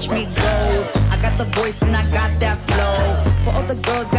watch me go. I got the voice and I got that flow. For all the girls